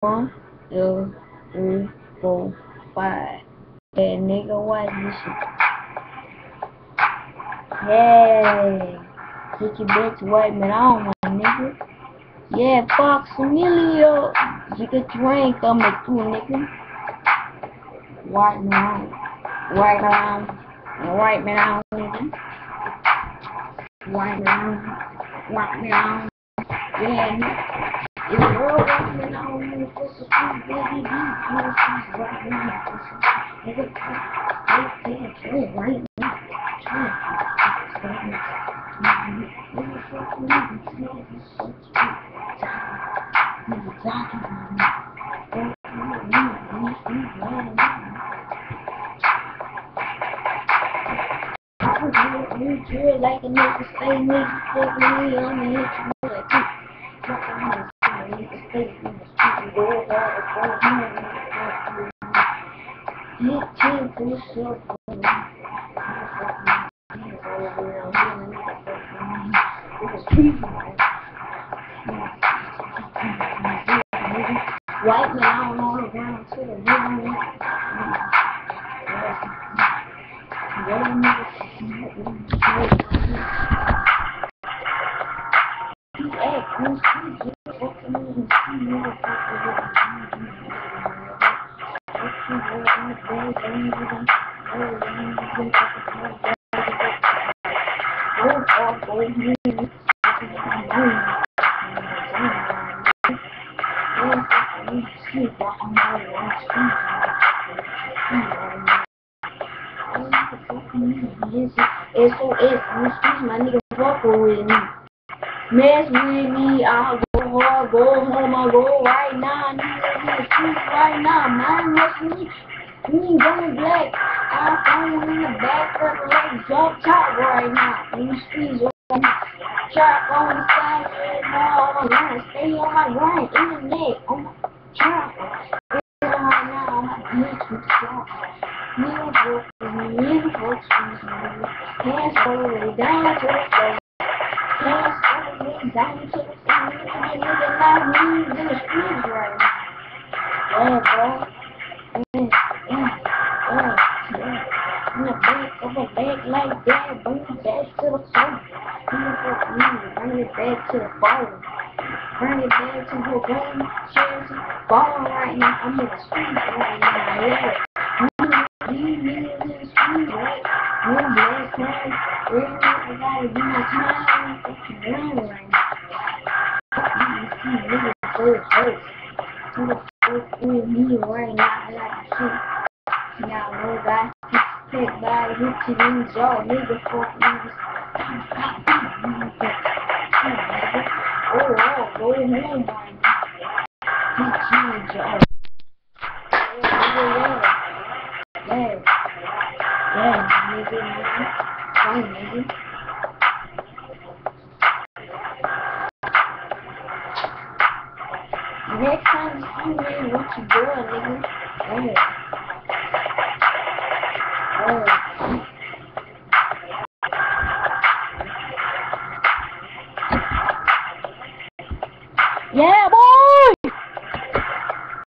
1, 2, 3, 4, 5. Yeah, nigga, watch this shit. Yay! Get your bitch white man on, my nigga. Yeah, Fox Emilio. You get your rain coming through, nigga. White man on. White man on. White man on, nigga. White man on. White man on. Yeah, nigga. It's real white man on, nigga. For some food, baby. She's right now. Nigga, right now. Like a nigga say nigga fuck me, I'ma hit you like this. Fuck me, nigga stay in the street, go hard, go home, hit 10 push-ups, white man, I don't know the ground to the room. SOS, my nigga, fuck with me. Mess with me, I'll go hard, go home, I'll go right now. Nigga in the streets right now, man, mess with me. We ain't going black. I'll find in the back of the legs, jump top right now. In the streets right now. Trap on the side, on my grind. Stay on my grind, internet, on my trap. Right now, on my bitch with trap. Nigga, fuck with me, nigga, fuck with me. Hands all the way down to the floor. Hands all the way down to the floor. Nigga, not me in the streets right now. Yeah, bro. In the back of a bag like that, bring it back to the phone. Bring it back to the phone. Bring it back to your gun, Chelsea. Ballin' right now, I'm in the streets right now, yeah. These niggas in the streets, right? One black card, I gotta do my time, I'm fucking running right now. You see niggas so hurt. Niggas fuck with me right now, I like to shoot. Now, no guy, take by, hit you in the jaw, nigga, fuck niggas. Go home right now. Hit you in the jaw. Yeah, nigga, man. Fine, nigga. Next time you see me, what you doing, nigga? Yeah.